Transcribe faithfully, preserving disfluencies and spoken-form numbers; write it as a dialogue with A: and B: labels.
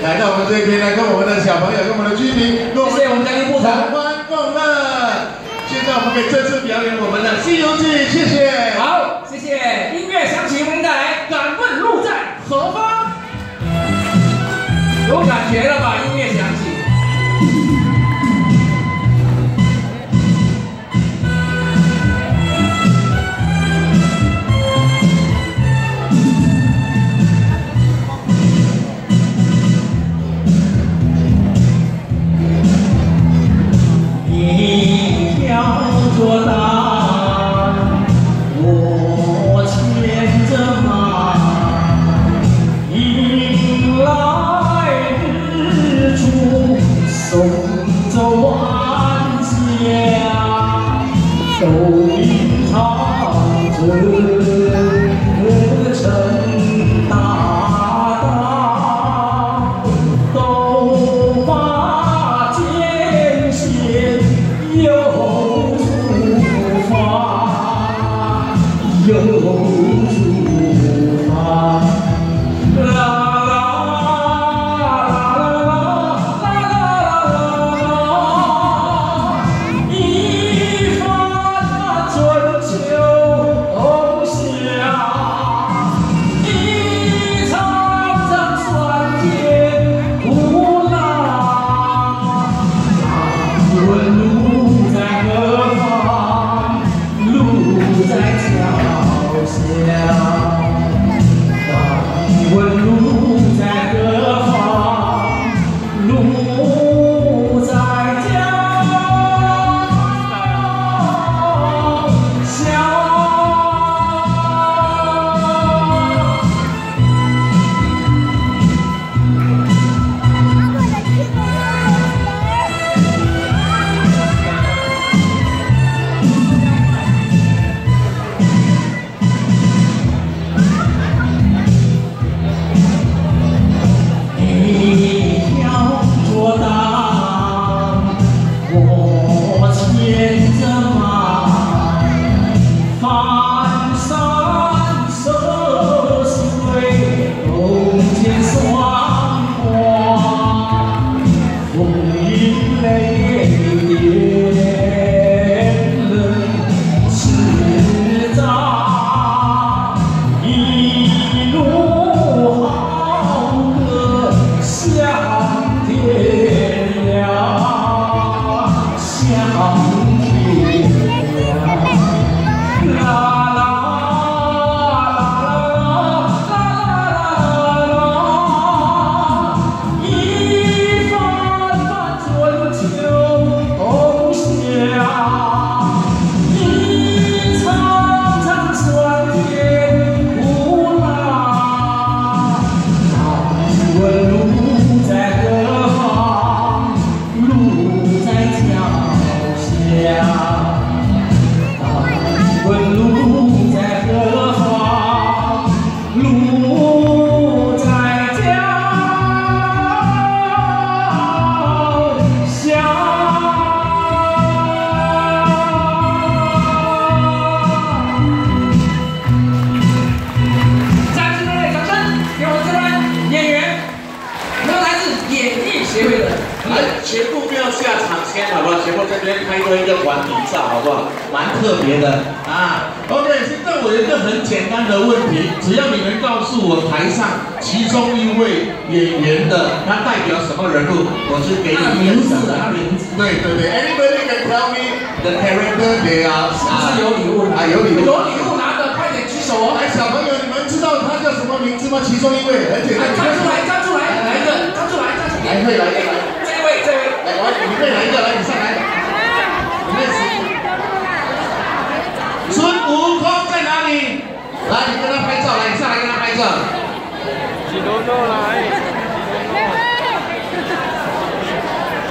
A: 来到我们这边来跟我们的小朋友、跟我们的居民，跟我们
B: 我们嘉宾部长
A: 同欢共乐。现在我们可以正式表演我们的《西游记》，谢谢。
B: 好，谢谢。音乐响起，我们带来《敢问路在何方》。有感觉了吧？音乐响起。
C: 做大，我牵着马，迎来日出，送走万家，都吟唱着陈大大，都把艰险又。 又出发，啦啦啦啦啦啦，一番春秋冬夏，一场场酸甜苦辣。敢问路在何方？路在脚。 敢问路在何方？路在脚下。
A: 全部不要下场先，好不好？全部这边拍多一个团体照，好不好？蛮特别的啊。OK， 现在我有一个很简单的问题，只要你们告诉我台上其中一位演员的他代表什么人物，我是给你名字的。他名字。对对对 ，Anybody can tell me the character they are？
B: 是不是有礼物？
A: 啊，有礼物。
B: 有礼物拿的，快点举手哦！
A: 来，小朋友，你们知道他叫什么名字吗？其中一位很简单。
B: 站出来，站出来，来一个，站出来，站出来。
A: 来，可以来一个来。
B: 这位，这位，
A: 来，我你可以来一个，来，你上来。你认识？孙悟空在哪里？来，你跟他拍照，来，你上来跟他拍照。
D: 许多多来。